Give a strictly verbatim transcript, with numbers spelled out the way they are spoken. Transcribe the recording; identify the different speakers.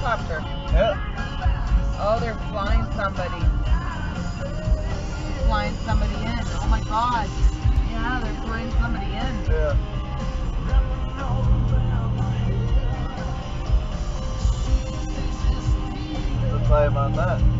Speaker 1: helicopter.
Speaker 2: Yeah.
Speaker 1: Oh, they're flying somebody. Flying somebody in. Oh my god. Yeah, they're flying somebody in.
Speaker 2: Yeah. The time on that.